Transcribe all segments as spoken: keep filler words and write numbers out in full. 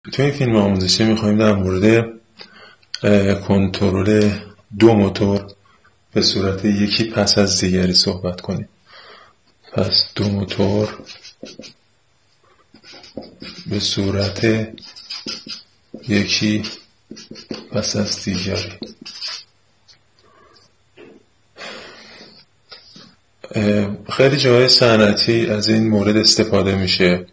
تو این فیلم آموزشی میخوایم در مورد کنترل دو موتور به صورت یکی پس از دیگری صحبت کنیم. پس دو موتور به صورت یکی پس از دیگری. خیلی جاهای صنعتی از این مورد استفاده میشه.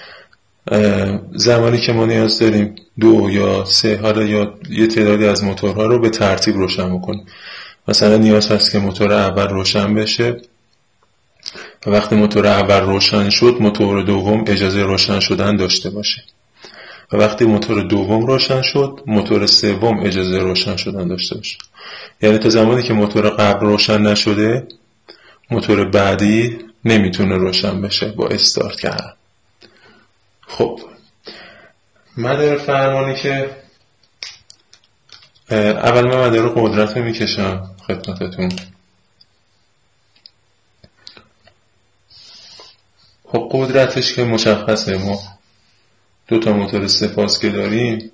زمانی که ما نیاز داریم دو یا سه حالا یا یه تعدادی از موتورها رو به ترتیب روشن بکنیم. مثلا نیاز هست که موتور اول روشن بشه و وقتی موتور اول روشن شد موتور دوم اجازه روشن شدن داشته باشه و وقتی موتور دوم روشن شد موتور سوم اجازه روشن شدن داشته باشه. یعنی تا زمانی که موتور قبل روشن نشده موتور بعدی نمیتونه روشن بشه با استارت کردن. خب مدار فرمانی که اول من مدار قدرت رو میکشم خدمتتون. خب قدرتش که مشخصه، ما دو تا موتور سه فاز که داریم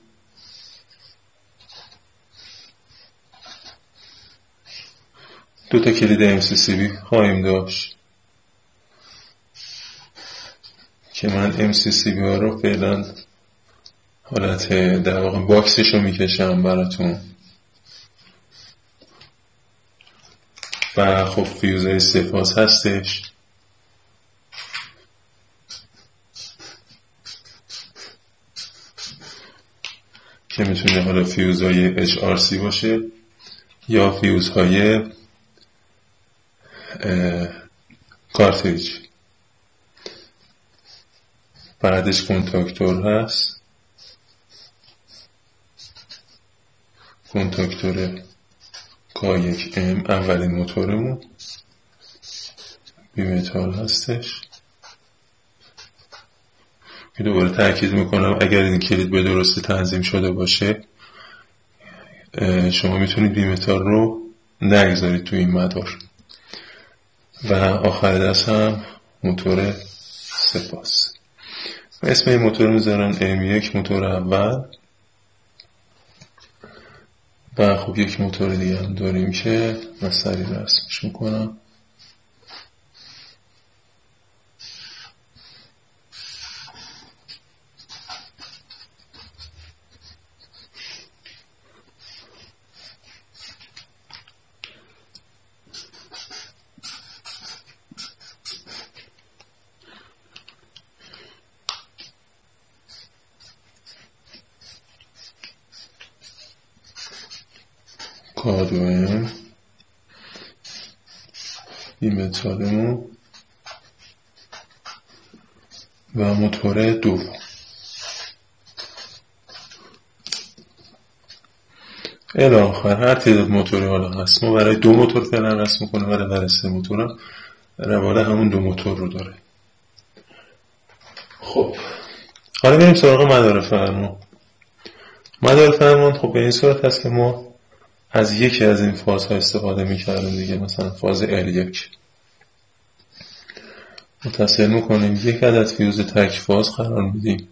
دو تا کلید ام سی سی بی خواهیم داشت که من ام سی سی بی ها رو فعلا حالت در واقع باکسش رو میکشم براتون و خب فیوزهای سه فاز هستش که میتونه حالا فیوزهای اچ آر سی باشه یا فیوزهای کارتریج. بعدش کنتاکتور هست، کنتاکتور کا یک ام اولین موتورمون بی متال هستش که دوباره تاکید میکنم اگر این کلید به درستی تنظیم شده باشه شما میتونید بی متال رو نگذارید تو این مدار. و آخر دست هم موتور سه فاز. اسم این موتور میذارن ام یک موتور اول و خب یک موتور دیگه هم داریم که من سریع رسمش میکنم. کادویم بیمتالمون و موتور دوم. الی آخر هر تعداد موتوری حالا هست ما برای دو موتور فعلا رسم میکنیم ولی برای سه موتور هم روال همون دو موتور رو داره. خب حالا بریم سراغ مدار فرمان. مدار فرمان خب به این صورت هست که ما از یکی از این فازها استفاده میکردیم دیگه، مثلا فاز ال یک متصل میکنیم یک عدد فیوز تک فاز قرار میدیم.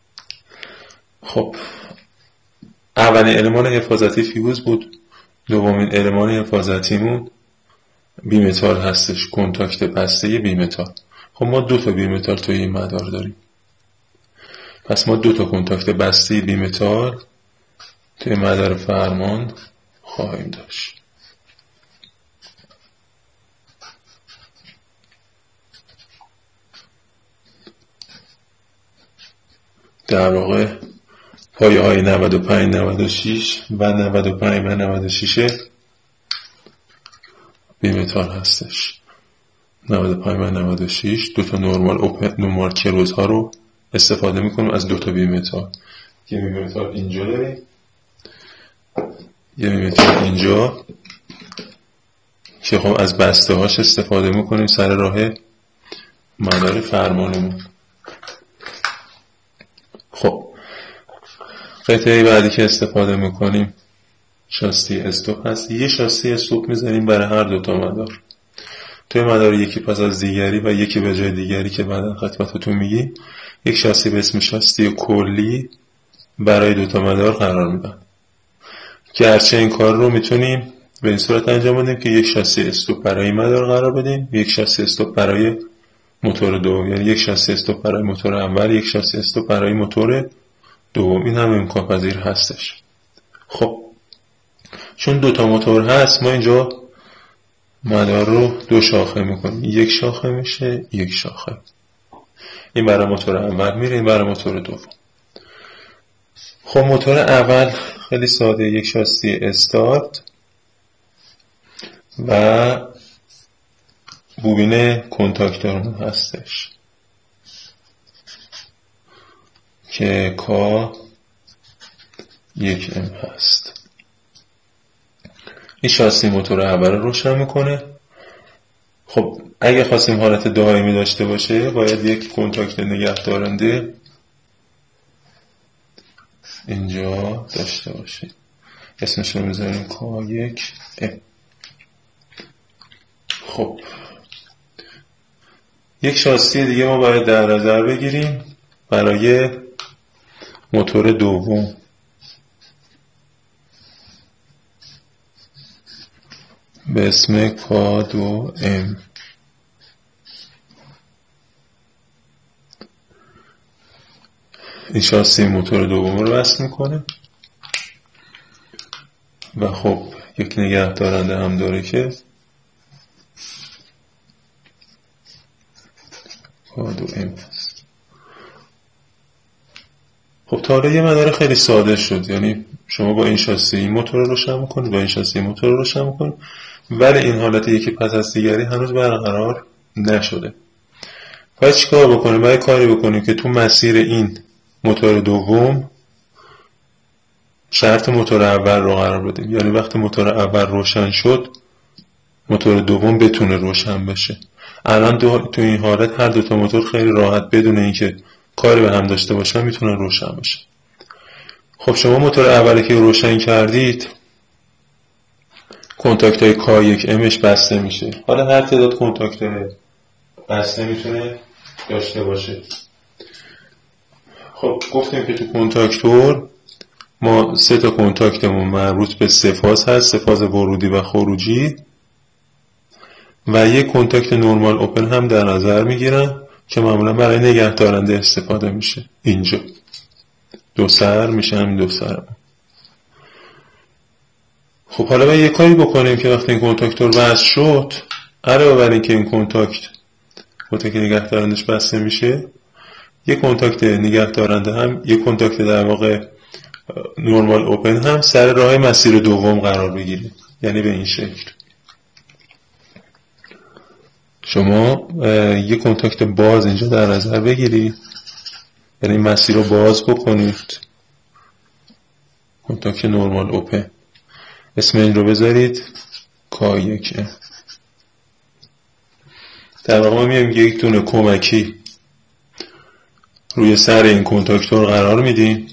خب اولین المان حفاظتی فیوز بود، دومین المان حفاظتیمون بی متال هستش، کنتاکت بسته بی متال. خب ما دو تا بی متال توی این مدار داریم، پس ما دو تا کنتاکت بسته بی متال توی مدار فرمان خواهیم داشت. در واقع پایه های نود و پنج نود و شش و نود و پنج و نود و شش بی متال هستش. نود و پنج و نود و شش دو تا نورمال اوپن نورمال کروز ها رو استفاده میکنیم از دو تا بی متال. یه بی متال اینجا داریم، یه بی متال اینجا که خب از بسته هاش استفاده میکنیم سر راه مدار فرمانمون. خب قطعه بعدی که استفاده میکنیم شاسی استوپ هست. یه شاسی استوپ میذاریم برای هر دو تا مدار. توی مدار یکی پس از دیگری و یکی به جای دیگری که بعدا خدمتتون میگیم یک شاسی به اسم شاسی کلی برای دوتا مدار قرار میدن. گرچه این کار رو میتونیم به این صورت انجام بدیم که یک شاسی استوپ برای مدار قرار بدیم، یک شاسی استوپ برای موتور دوم، یعنی یک شاسی استوپ برای موتور اول، یک شاسی استوپ برای موتور دوم. این هم امکان پذیر هستش. خب چون دوتا موتور هست ما اینجا مدار رو دو شاخه میکنیم، یک شاخه میشه یک شاخه. این برای موتور اول میره، این برای موتور دوم. خب موتور اول خیلی ساده، یک شاسی استارت و بوبین کنتاکتورمون هستش که کا یک ام هست. این شاسی موتور اول رو روشن میکنه. خب اگه خواستیم حالت دائمی داشته باشه باید یک کنتاکت نگهدارنده اینجا داشته باشه، اسمش رو میذاریم کا یک ام. خب یک شاسی دیگه ما باید در نظر بگیریم برای موتور دوم. به اسم کا دو ام. این شاسی موتور دوم رو وصل میکنه و خب یک نگه دارنده هم داره که کا دو ام هست. خب تا حالا یه مدار خیلی ساده شد، یعنی شما با این شاسی این موتور رو روشن میکنید، با این شاسی این موتور رو روشن میکنید، ولی این حالت یکی پس از دیگری هنوز برقرار نشده. باید چیکار بکنیم؟ باید کاری بکنیم که تو مسیر این موتور دوم شرط موتور اول رو قرار بدیم، یعنی وقتی موتور اول روشن شد موتور دوم بتونه روشن بشه. الان دو تو این حالت هر دو تا موتور خیلی راحت بدون اینکه کاری به هم داشته باشن میتونن روشن بشه. خب شما موتور اولی که روشن کردید کنتاکت های کا یک امش بسته میشه. حالا هر تعداد کنتاکت بسته میتونه داشته باشه. خب گفتیم که تو کنتاکتور ما سه تا کنتاکتمون مربوط به سه فاز هست، سه فاز ورودی و خروجی، و یک کنتاکت نورمال اوپن هم در نظر میگیرن که معمولا برای نگه دارنده استفاده میشه. اینجا دو سر میشه، همین دو سر. خب حالا باید یک کاری بکنیم که وقتی این کنتاکتور وصل شد، علاوه بر اینکه این کنتاکت کنتاکت نگه دارندش بسته میشه، یک کنتاکت نگه دارنده هم، یک کنتاکت در واقع نورمال اوپن هم سر راه مسیر دوم قرار بگیره. یعنی به این شکل شما یک کنتاکت باز اینجا در نظر بگیرید، یعنی مسیر رو باز بکنید، کنتاکت نورمال اوپن، اسم این رو بذارید کا یک. در واقع ما میایم یک دونه کمکی روی سر این کنتاکتور قرار میدیم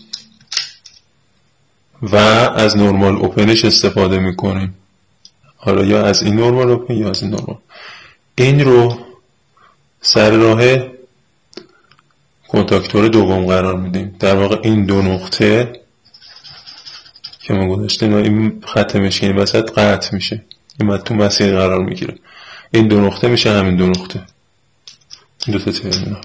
و از نورمال اوپنش استفاده میکنیم. حالا یا از این نورمال اوپن یا از این نورمال. این رو سر راه کنتاکتور دوم قرار میدیم. در واقع این دو نقطه که ما گذاشتیم این خط مشکین وسط قطع میشه، این تو مسیر قرار میگیره. این دو نقطه میشه همین دو نقطه، این دو تا ترمینال.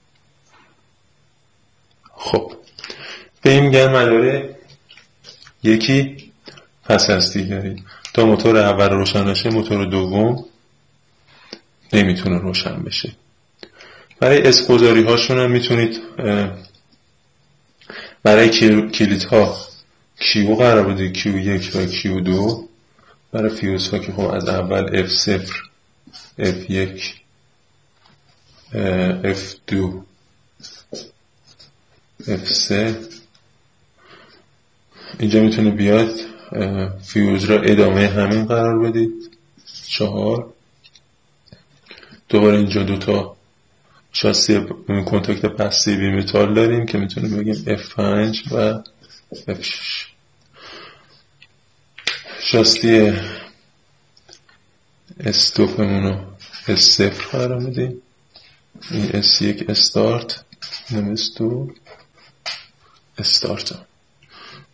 خب به این میگن مدار یکی پس از دیگری. تا موتور اول روشن نشه موتور دوم نمیتونه روشن بشه. برای اسپوزاری هاشون هم میتونید برای کلیت ها کیو قرار بده، کیو یک و کیو دو. برای فیوز ها که خب از اول اف صفر، اف یک، اف دو، اف سه اینجا میتونه بیاد فیوز را ادامه همین قرار بدید. چهار دوباره اینجا دوتا شاسی کنتاکت پسیو متال داریم که میتونیم بگیم اف پنج و اف شش. شاسی استوپمون رو اس صفر قرار میدیم. این اس یک استارت، این اس دو استارت.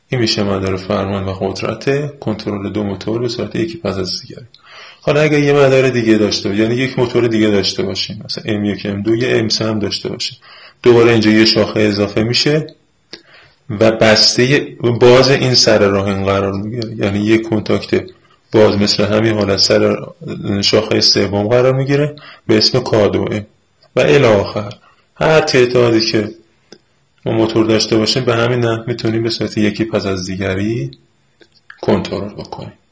این میشه مدار فرمان و قدرت کنترل دو موتور به صورت یکی پس از دیگری. حالا اگر یه مدار دیگه داشته باشیم، یعنی یک موتور دیگه داشته باشیم، مثلا ام یک ام دو یه ام سه هم داشته باشیم، دوباره اینجا یه شاخه اضافه میشه و بسته باز این سر راه این قرار میگیره، یعنی یک کنتاکت باز مثل همین حالت سر شاخه سوم قرار میگیره به اسم کادوئه و الی آخر. هر تعدادی که ما موتور داشته باشیم به همین نحو میتونیم به صورت یکی پس از دیگری کنترل بکنیم.